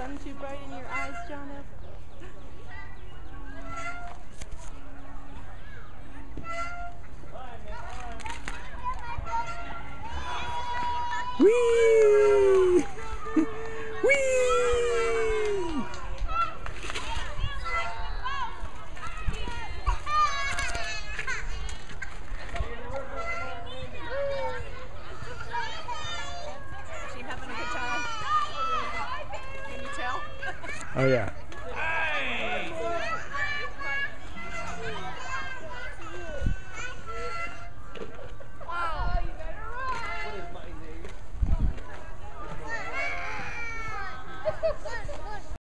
sun too bright in your eyes, Jono? Whee! Whee! She having a good time? Can you tell? Oh yeah.